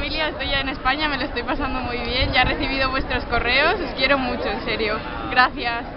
familia, estoy ya en España, me lo estoy pasando muy bien, ya he recibido vuestros correos, os quiero mucho, en serio. Gracias.